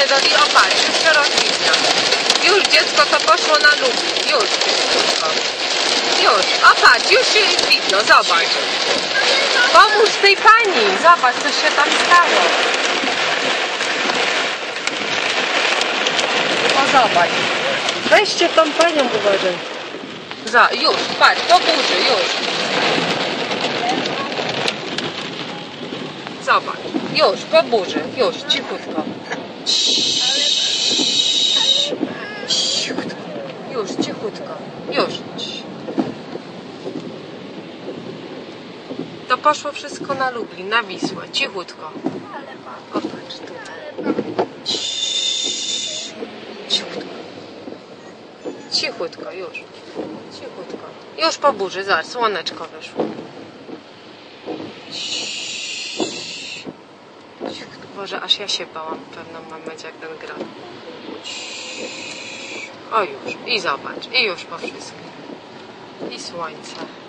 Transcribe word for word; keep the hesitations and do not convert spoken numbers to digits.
idziemy do Lidla. Opatrz, już się rozwija. Już dziecko to poszło na lubi. Już dziecko. Już. Opatrz, już się widno. Zobacz. Pomóż tej pani. Zobacz, co się tam stało. O, zobacz. Weźcie tą panią, uważaj. Za, już, patrz, po burzy, już. Zobacz, już, po burzy, już, cichutko. Cichutko. Już, cichutko, już. To poszło wszystko na Lublin, na Wisłę, cichutko. Popatrz tutaj. Cichutko. Cichutko, już. Cichutko. Już po burzy, zaraz, słoneczko wyszło. Cichutko. Boże, aż ja się bałam w pewnym momencie, jak ten gra. O już, i zobacz, i już po wszystkim. I słońce.